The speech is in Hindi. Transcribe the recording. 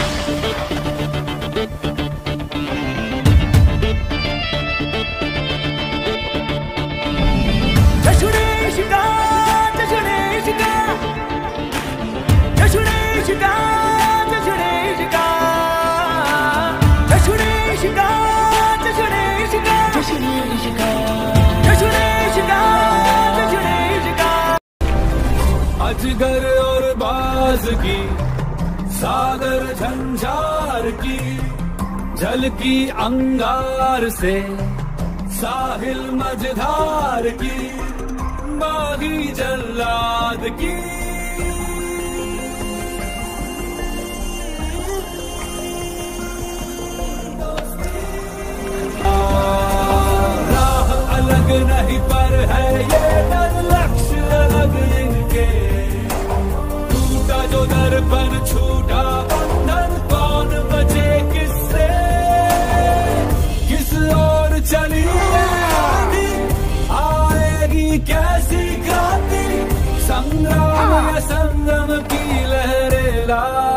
अजगर और बाज की सागर झंझार की झलकी अंगार से साहिल मझधार की माही जल्लाद की राह अलग नहीं पर है ये डर लक्ष्य अलग इनके जो दर्पण छूटा बंधन कौन बचे किससे किस ओर चली आंधी आएगी कैसी क्रांति संग्राम संगम की लहरें ला